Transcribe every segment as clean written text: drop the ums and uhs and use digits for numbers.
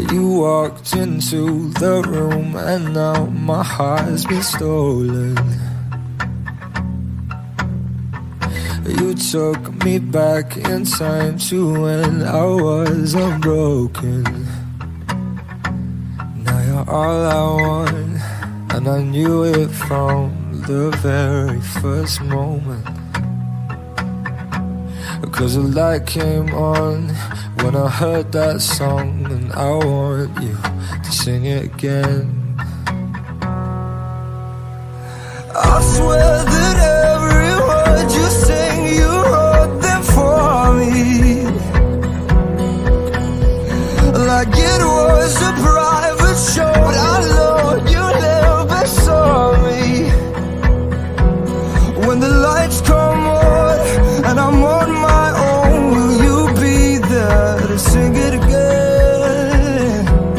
You walked into the room and now my heart's been stolen. You took me back in time to when I was unbroken. Now you're all I want, and I knew it from the very first moment. 'Cause the light came on when I heard that song, and I want you to sing it again. I swear that every word you sing, you wrote them for me, like it was a private show. But I know you never saw me. When the lights come on and I'm on my own, will you be there to sing it again?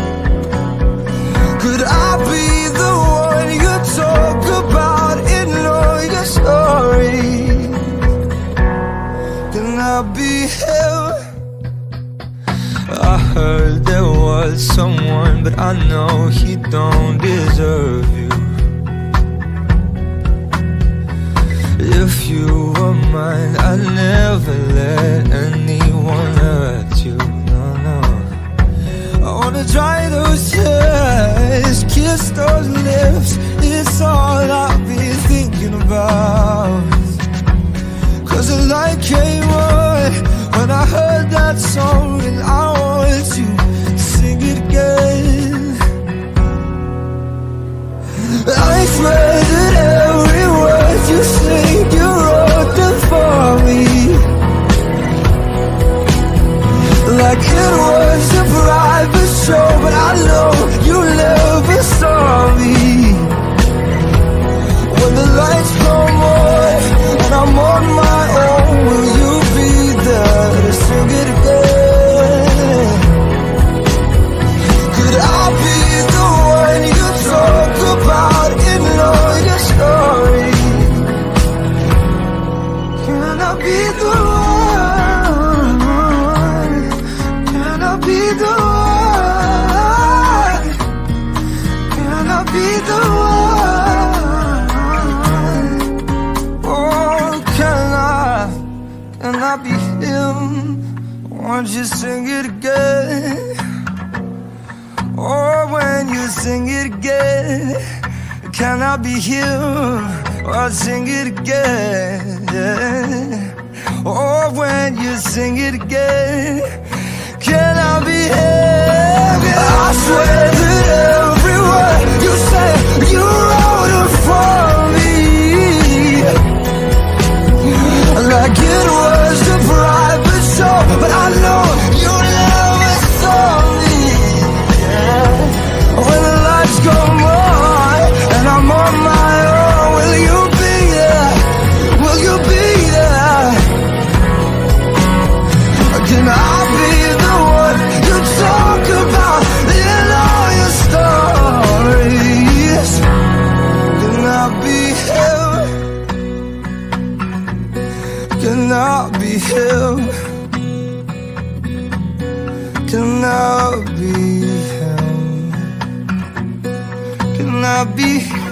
Could I be the one you talk about in all your stories? Can I be him? I heard there was someone, but I know he don't deserve you. If you were mine, I'd never let anyone hurt you. No, no. I wanna dry those tears, kiss those lips. It's all I've been thinking about. 'Cause the light came on when I heard that song, and I want you to sing it again. I swear that every word you sing, you wrote them for me, like it was a private show. But I know you never saw me. When the lights come on and I'm on my own, will you be there to sing it again? Could I be the one you talk about in all your stories? Can I be the one? Can I be the one? Can I be the one? Oh, can I be him? Won't you sing it again? Or when you sing it again, can I be him? Or sing it again? Or when you sing it again, can I be him? I swear that every word you say, you wrote it for me, like it was a private show. But I know you never saw me. When the lights come on and I'm on my own, will you be there? Will you be there? Can I be the one you talk about in all your stories? Can I be him? Can I be him? Can I be him? Can I be